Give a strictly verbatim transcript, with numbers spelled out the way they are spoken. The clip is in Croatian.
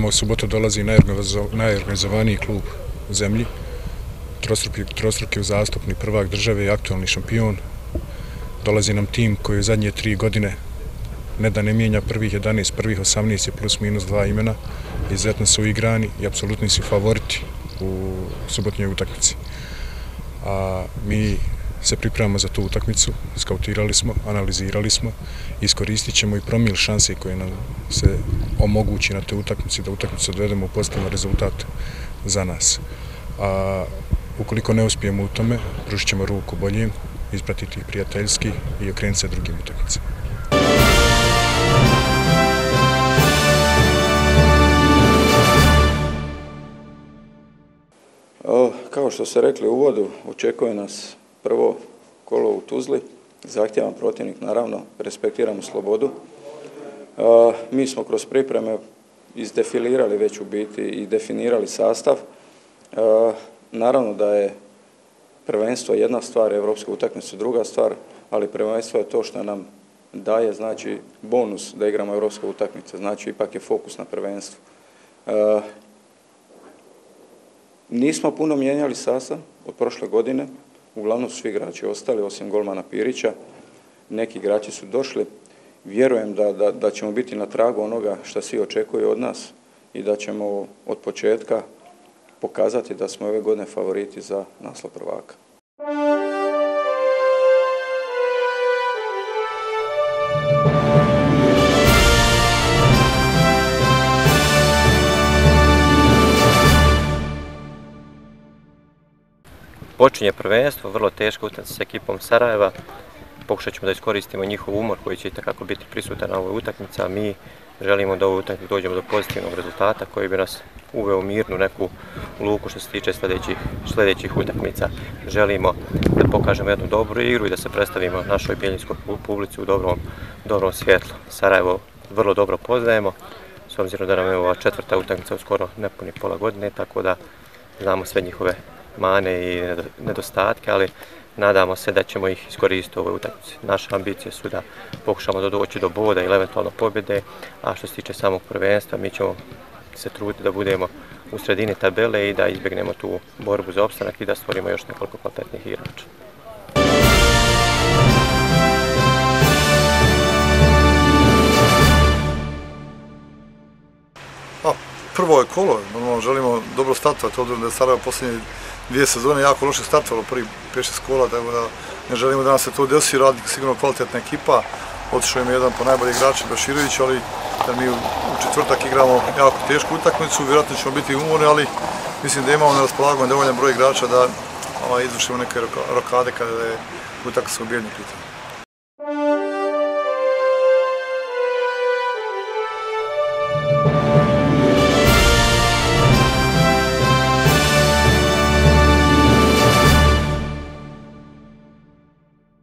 u subotu dolazi najorganizovaniji klub u zemlji, trostruki, trostruki uzastopni prvak države i aktualni šampion. Dolazi nam tim koji u zadnje tri godine ne da ne mijenja prvih jedanaest, prvih osamnaest je plus minus dva imena, izuzetno su igrani i apsolutni su favoriti u subotnjoj utakmici. A mi se pripremamo za tu utakmicu, skautirali smo, analizirali smo, iskoristit ćemo i promil šanse koje nam se omogući na te utakmici, da utakmicu dovedemo u pozitivan rezultat za nas. A ukoliko ne uspijemo u tome, pružit ćemo ruku boljim, ispratiti ih prijateljski i okrenuti se drugim utakmicama. Kao što ste rekli u uvodu, očekuje nas prvo kolo u Tuzli, zahtjevan protivnik, naravno, respektiramo slobodu. Mi smo kroz pripreme izdefilirali već u biti i definirali sastav. Naravno da je prvenstvo jedna stvar, evropska utakmica druga stvar, ali prvenstvo je to što nam daje, znači, bonus da igramo evropske utakmice, znači ipak je fokus na prvenstvu. Nismo puno mijenjali sastav od prošle godine, uglavnom su svi igrači ostali, osim golmana Pirića. Neki igrači su došli. Vjerujem da, da, da ćemo biti na tragu onoga što svi očekuju od nas i da ćemo od početka pokazati da smo ove godine favoriti za naslov prvaka. Počinje prvenstvo, vrlo teška utakmica s ekipom Sarajeva. Pokušat ćemo da iskoristimo njihov umor koji će itekako biti prisutan na ovoj utakmici, a mi želimo da u ovoj utakmici dođemo do pozitivnog rezultata koji bi nas uveo u mirnu neku luku što se tiče sljedećih, sljedećih utakmica. Želimo da pokažemo jednu dobru igru i da se predstavimo našoj bijeljinskoj publici u dobrom, dobrom svjetlu. Sarajevo vrlo dobro poznajemo, s obzirom da nam je ova četvrta utakmica u skoro nepuni pola godine, tako da znamo sve njihove mane i nedostatke, ali nadamo se da ćemo ih iskoristiti u ovoj utakmici. Naše ambicije su da pokušamo da doći do boda ili eventualno pobjede, a što se tiče samog prvenstva, mi ćemo se truditi da budemo u sredini tabele i da izbjegnemo tu borbu za opstanak i da stvorimo još nekoliko kvalitetnih igrača. Prvo je kolo, normalno želimo dobro startovati, obzirom da je Sarajevo posljednje dvije sezone jako loše startovalo, prvi pet šest kola, tako da ne želimo da nam se to desi, Radnik sigurno kvalitetna ekipa, otišao im je jedan po najbolji igrači Baširović, ali da mi u četvrtak igramo jako tešku utakmicu, vjerojatno ćemo biti umorni, ali mislim da imamo na raspolaganju dovoljan broj igrača da izvršimo neke rokade kada je utakmica u Bijeljini pitanje.